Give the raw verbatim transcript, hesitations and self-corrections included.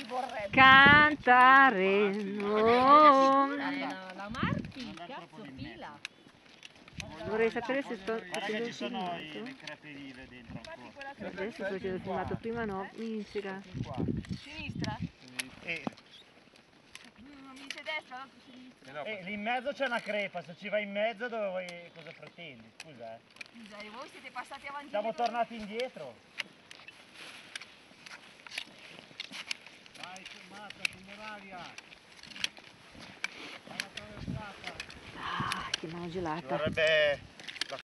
cantare. Oh. La Marti, cazzo, fila. Vorrei sapere se sto facendo il sono filmato. le crepe vive dentro ancora. Adesso sto facendo il filmato, prima no, miseria. Sinistra? E, Non mi dice destra, l'altro sinistra. e lì in mezzo c'è una crepa, se ci vai in mezzo dove vuoi, cosa pretendi? Scusa eh. Scusa, e voi siete passati avanti? Siamo tornati indietro. Vai fermata, Muraria. Vai attraversata. Ah, che mano gelata. Vorrebbe